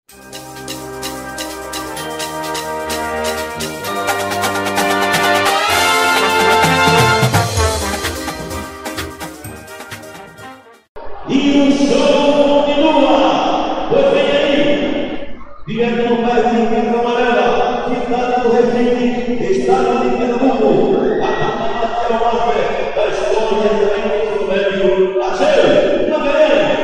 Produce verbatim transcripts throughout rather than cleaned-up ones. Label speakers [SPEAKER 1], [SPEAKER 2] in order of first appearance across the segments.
[SPEAKER 1] E o show continua! Pois vem aí! Direto no bairro de Quinta Amarela, cidade do Recife, estado de Pernambuco, a Nacional Master da história do treino do médio, Achei, na Belém!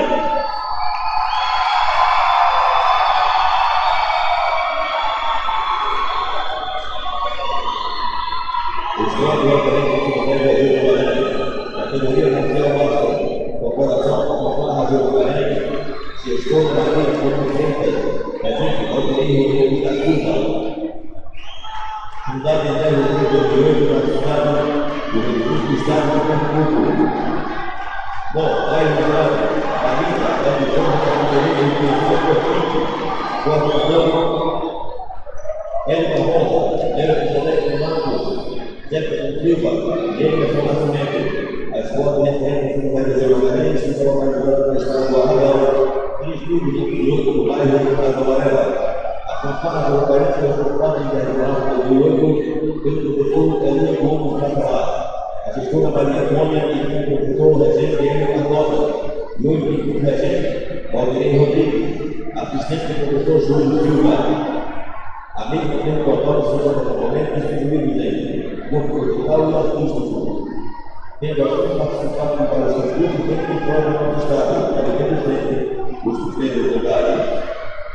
[SPEAKER 1] Os quatro referentes do médio do Belém, a categoria Nacional Master. Corporação Coca-Cola Brasil Belém, se estou na linha por presente, presente Rodrigo Rodrigo da Curva. Fundada em dez de outubro de dois mil e oito, na cidade do Recurso do Estado de Pernambuco. Bom, aí no lado, a lista é de forma da categoria de conhecida por coordenador Hélio Barbosa, Hélio José Marcos, Jefferson Silva, Emerson Nascimento. A escola de referência do Brasil Belém está localizada na estrada do Arraial, em estudo do piloto do bairro de Quinta Amarela. A campanha do ocorrência foi ocupada em dez de março de dois mil e oito pelo professor Elia Gomes Catalá, assessora Maria Antônia e o professor regente Elia Barbosa, e hoje o regente Valdir Rodrigues, assistente do professor Júlio Silva. A mesma tem o total de seus componentes distribuídos em corpo cultural e artístico. Tendo assim participado de vários concursos dentro e fora do nosso estado, para que presente os primeiros lugares.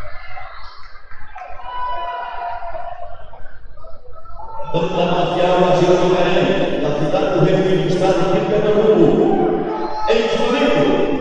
[SPEAKER 1] Santa Marcial Agil do Belém, na cidade do Recife, estado de Pernambuco. Em Disponível.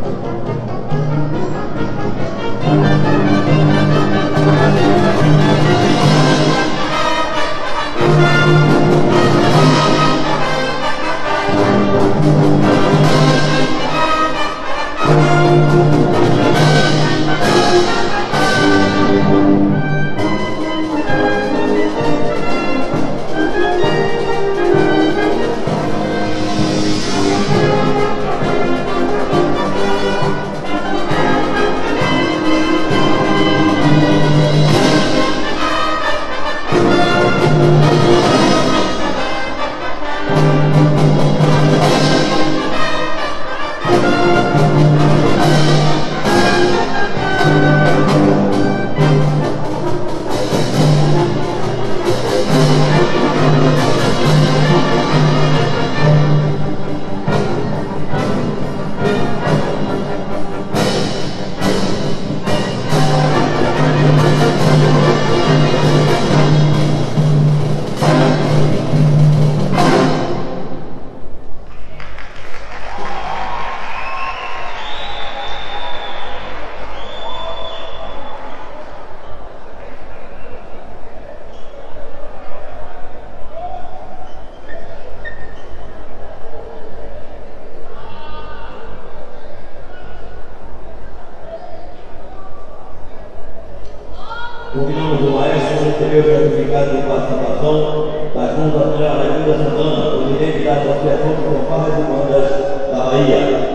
[SPEAKER 1] Convidamos o maestro receber o certificado de participação da Junta Federal da Santana, presidente da Associação de Fanfarras e Bandas da Bahia.